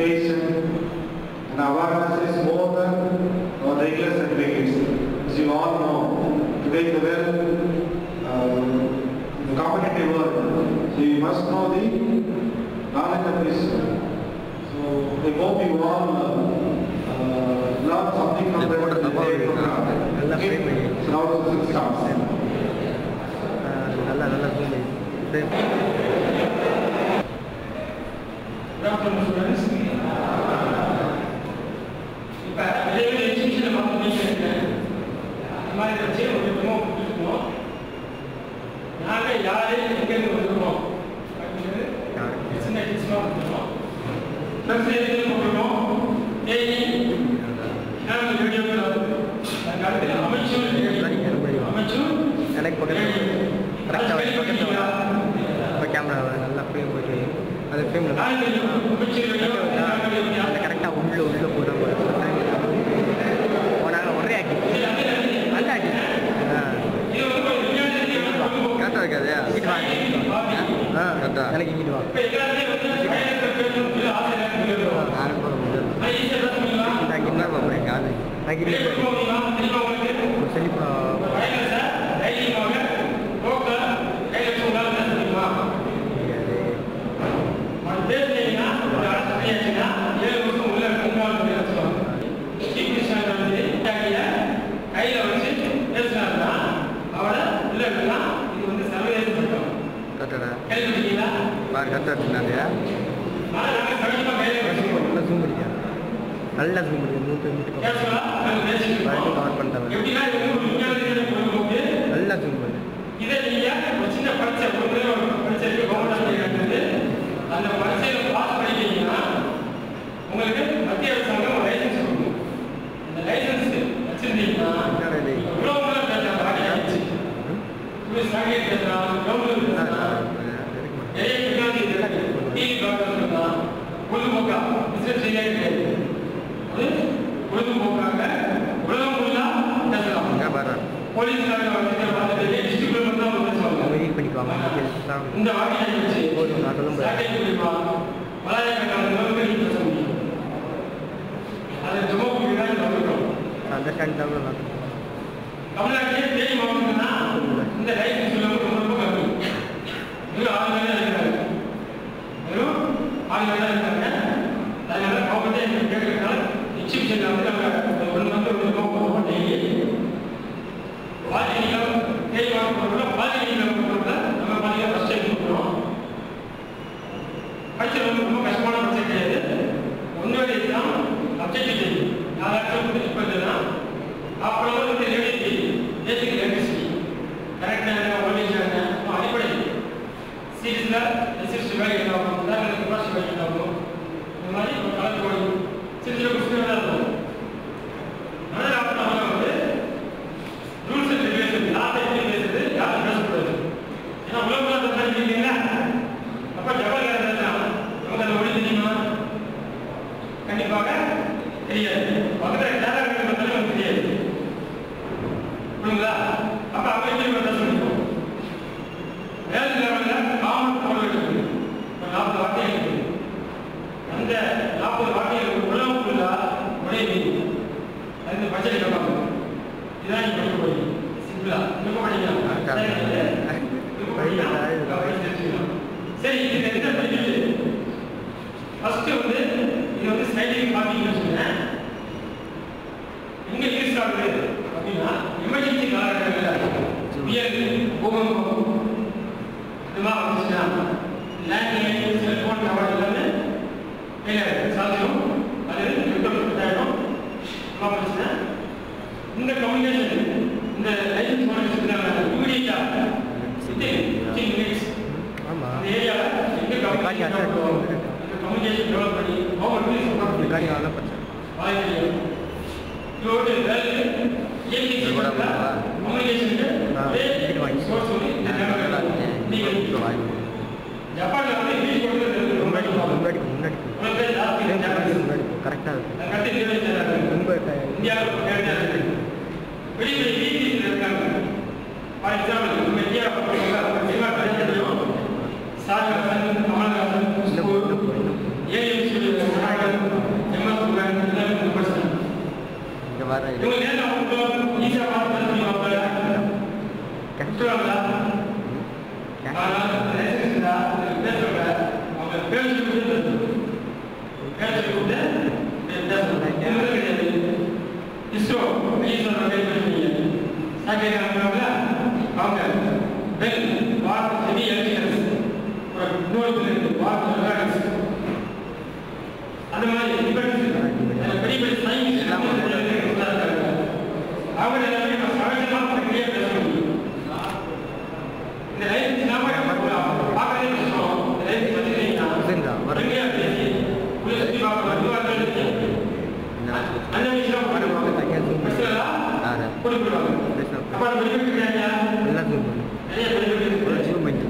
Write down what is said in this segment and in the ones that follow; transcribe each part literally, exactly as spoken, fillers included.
education, and awareness is more than our regular certificates. As you all know, today the well, uh, the competitive world, so you must know the knowledge of this. So I hope you all uh, uh, learn something from the program. Okay. So now the starts. நல்லா நல்லா zoom in. Good afternoon, students. இப்போ வெளியே எஜுகேஷனை பார்த்துட்டு இந்த மாதிரி வச்சு ஒரு விதமாக கொடுத்துருக்கோம். நாங்கள் யார் எங்கேருந்து வந்துருக்கோம் அப்படின்னு சின்ன டிப்ஸ்லாம் கொடுத்துருக்கோம். ப்ளஸ் எதுக்கு கொடுத்துருக்கோம் தேனி நாங்கள் வீடியோவில் அதுக்கு அடுத்து அமைச்சூர் அமைச்சூர் எனக்கு பக்கத்தில் கரெக்டாக பக்கத்தில் இப்போ கேமரா நல்லா ஃப்ரேம் போயிட்டு அது ஃப்ரேமில் அந்த கரெக்டாக உள்ளே உள்ளே போடுறாங்க போனாங்க ஒரே ஆக்கி நல்ல ஆக்கி கரெக்டாக இருக்காது இங்கிட்டு வாங்க ஆ கரெக்டாக எனக்கு இங்கிட்டு வாங்க நான் போட முடியாது நான் என்ன பார்ப்பேன் காது நான் செழிப்பா நல்லா ஜூம் பண்ணி நூற்றி கவர் பண்ணிட்டாங்க நல்லா ஜூம் பண்ணி இதை நீங்கள் ஒரு சின்ன பரீட்சை பரீட்சைக்கு கவர்மெண்ட் அந்த பரீட்சையில் பாஸ் பண்ணிட்டீங்கன்னா உங்களுக்கு மத்திய அரசாங்கம் ஒரு லைசன்ஸ் கொடுக்கும். அந்த லைசன்ஸ் வச்சுருந்தீங்கன்னா எவ்வளோ மூலம் பேசலாம் பாடி ஆகிடுச்சு சாங்கியம் பேசலாம் கவர்மெண்ட் பேசலாம் நிறைய டெக்னாலஜி டிவி பார்க்கலாம் பொழுதுபோக்கா பிசினஸ் செய்ய அது பொழுதுபோக்காக உலகம் ஃபுல்லாக பேசலாம். போலீஸ் வெயிட் பண்ணிக்குவாங்க இந்த வாக்கியை வச்சு சாட்டை முடியுமா பலாயக்கட்டாளர்களுக்கு பேச முடியும். அதை ஜமோக்கு தான் வந்துடும். அண்டர்ஸ்டாண்ட் தான் தமிழ்நாட்டிலே தேனி மாவட்டம்னா இந்த லைசன்ஸ் ரொம்ப ரொம்ப கம்மி. வெறும் ஆறு பேர் தான் இருக்காங்க. வெறும் ஆறு பேர் தான் இருக்காங்க. அதனால கவர்மெண்ட்டே எங்களுக்கு கேட்கறதுனால எக்ஸிபிஷனில் வந்து நாங்கள் ஒன்று வந்து ஒரு போவோம் டெய்லி பாலிடெக்னிக்கல் தேனி மாவட்டத்தில் பாலிடெக்னிக்கல் மாவட்டத்தில் நம்ம பாலிடெக்னிக்கல் ஃபஸ்ட் டைம் கொடுக்குறோம். படிச்சது வந்து ரொம்ப கஷ்டமான பிரச்சனை கிடையாது. ஒன்றோட எக்ஸாம் அப்ஜெக்டிவ் தெரியும் யாராச்சும் வந்து இப்போ இல்லைன்னா அப்புறம் வந்து லேடி தெரியும் பேசிக் எலக்ட்ரிசிட்டி கரெக்டாக என்ன ஓல்டேஜ் என்ன அடிப்படை சீரியஸில் ரெசிஸ்ட் வேலை என்ன ஆகும் உதாரணத்துக்கு கெப்பாசிட்டி வேலை என்ன ஆகும் இந்த மாதிரி ஒரு கலந்து போய் சின்ன சின்ன கொஸ்டின் தான் இருக்கும். ஆனால் அப்போ நம்ம வந்து ரூல்ஸ் அண்ட் ரெகுலேஷன் யாரை எப்படி பேசுறது யாரை பேசக்கூடாது. ஏன்னா உலகம் அந்த மாதிரி இல்லைங்களா அப்போ ஜப்பான் யார் அவங்க அதை ஒளி தெரியுமா கண்டிப்பாக தெரியாது. பக்கத்தில் டேரக்ட் பண்ணாலும் நமக்கு தெரியாது புரியுங்களா. அப்போ அப்போ எப்படி பேச முடியும் வேலை லெவலில் காமன் போட இருக்குது ஒரு நாற்பது வார்த்தைகள் இருக்குது. அந்த நாற்பது வார்த்தைகள் உலகம் ஃபுல்லாக ஒரே மீதி அந்த பட்ஜெட் கேட்பாங்க. இதான் நீங்கள் படிக்க போறீங்க சிம்பிளா இருக்க படிக்கலாம் சரி. இது என்ன படிக்கிறது ஃபர்ஸ்ட் வந்து இது வந்து சயின்டிஃபிக் மார்க்கிங் சொன்னேன். எங்கே யூஸ் ஆகுது அப்படின்னா எமர்ஜென்சி காலகட்டங்களில் புயல் பூகம்பம் இந்த மாதிரி வந்துச்சுன்னா லேண்ட்லைன் செல்ஃபோன் டவர் எல்லாமே ஃபெயிலியர் சாத்தியம் அது நெட்வொர்க் ஆகிடும். வந்துச்சுன்னா இந்த கம்யூனிகேஷன் இந்த லைசன்ஸ் மாடல் இமீடியட்டாக ஃபிஃப்டீன் மினிட்ஸ் இந்த ஏரியாவில் எங்கே கம்யூனிகேஷன் கம்யூனிகேஷன் டெவலப் பண்ணி கவர்மெண்ட் வாய்ப்பு இதோடு வேலை கம்யூனிகேஷனுக்கு சோர்ஸ் வந்து நீங்கள் ஜப்பானில் வந்து இங்கிலீஷ் கொடுத்து முன்னாடி முன்னாடி முன்னாடி கரெக்டாக இந்தியாவில் பெரிய பெரிய வீதியில் இருக்காங்க. ஃபார் எக்ஸாம்பிள் நம்ம இந்தியா சினிமா கலைஞர்களும் சார் கமல்ஹாசன் ஏஎம் அவங்க வெல் வாட் ஹெவி எலக்ட்ரிக்கல்ஸ் ஒரு இன்னொரு பில் வாட் எலக்ட்ரிக்ஸ் அந்த மாதிரி டிபெண்ட்ஸ் பெரிய பெரிய சயின்ஸ் எல்லாம் அவங்க எல்லாமே நம்ம சகஜமா பிரக்ரியா பேச முடியும். இந்த லைஃப் இல்லாம பார்க்கவே கஷ்டம். இந்த லைஃப் பார்த்தீங்கன்னா பிரக்ரியா பேசி உள்ள சுற்றி பார்க்க வருவார்கள் அந்த விஷயம் பண்ணுவாங்க கொடுக்குறாங்க. அப்ப அந்த பெனிஃபிட் நிறைய பெனிஃபிட்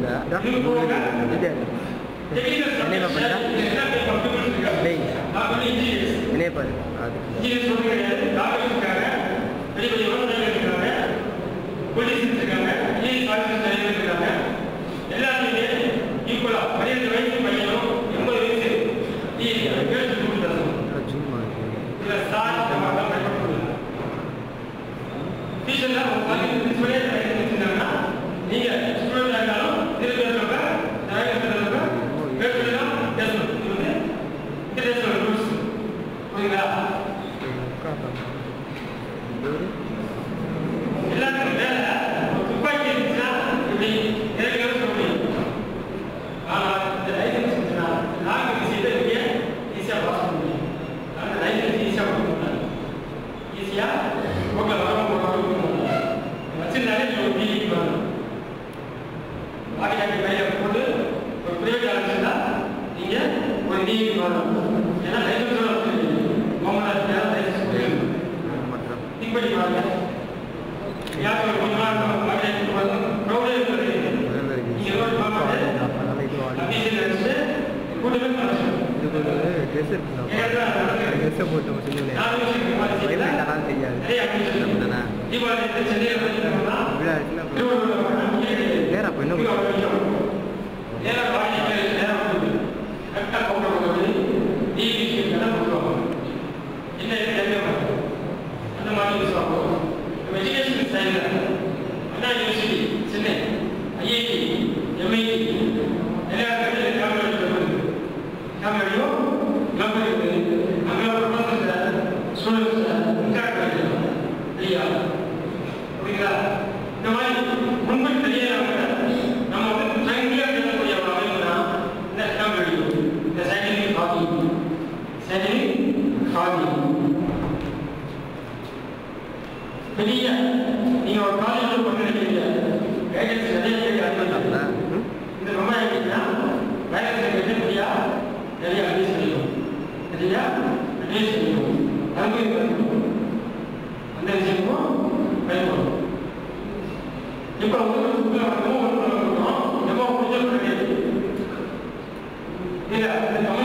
எல்லாத்தையுமே ஈக்குவலா பதினெட்டு வயசு பையனும் எண்பது வயசு நீங்க ஸ்டூடெண்ட் இருந்தாலும் திருப்பி பேசுறப்ப பேசலாம் பேசணும். இது வந்து இன்டர்நேஷனல் ரூல்ஸ் புரியுங்களா? எல்லாத்துக்கும் மேல துப்பாக்கி இருந்துச்சுன்னா இப்படி நேரடியாக சொல்ல முடியும். ஆனால் இந்த லைசன்ஸ் இருந்துச்சுன்னா லாங் விஷயத்தை இங்கே ஈஸியாக பாஸ் பண்ண முடியும். அந்த லைசன்ஸ் ஈஸியாக கொடுக்க முடியாது. ஈஸியாக ரோட்டில் வர போகிறோம் வச்சிருந்தாலே நீங்கள் ஒரு டிவிக்கு வரணும். வாடிக்கையாட்டி பையன் போட்டு ஒரு பிரைவேட் ஆரம்பிச்சுன்னா நீங்கள் ஒரு டிவிக்கு வரணும். ஏன்னா லைசன்ஸோட கவர்மெண்ட் லைசன்ஸ் கொடுக்கணும். திங்க் பண்ணி பாருங்க. யாரும் ஒரு கொஞ்ச நாள் ப்ரௌடே இருக்கிறது நீங்கள் ரோடு பார்ப்பாங்க அபிஷேக் வச்சு கூட்டமே பண்ணணும். தீபாவளி சென்னையில் நேரம் வாடிக்கை நேரம் கொடுக்குது கரெக்டாக போட்டு டிவி கொடுக்குவாங்க. என்ன அந்த மாதிரி யூஸ் ஆகும். எஜுகேஷன் சைடில் Anna university Chennai IIT MIT எல்லா இடத்துலையும் கேமரா இருக்குது. கேமராவையும் கிளம்பர் இருக்குது. அங்கே ப்ரொஃபஸர் ஸ்டூடெண்ட்ஸ் இன்ட்ராக்ட் பண்ணிக்கலாம் இல்லையா? புரியுங்களா? இந்த மாதிரி முன்பு தெரியாதவங்க நம்ம வந்து ட்ரெயின்லேயே பேசக்கூடிய ஒரு அமைப்புனா இந்த கேமரா இந்த சைக்கிளிங் ஹாபி சைக்கிளிங் ஹாபி பெரிய நீங்க ஒரு காலேஜ் பண்ண நினைக்கிறீங்க கைடன்ஸ் நிறைய பேருக்கு அனுப்பிட்டாங்க. இது ரொம்ப எப்படின்னா கைடன்ஸ் கேட்க முடியா நிறைய அட்வைஸ் பண்ணிடும் சரியா அட்வைஸ் பண்ணிடும் அனுபவம் அந்த விஷயமும் பயன்படும். இப்போ வந்து டெமோ ஒன்று டெமோ முடிஞ்ச கிடையாது இல்லை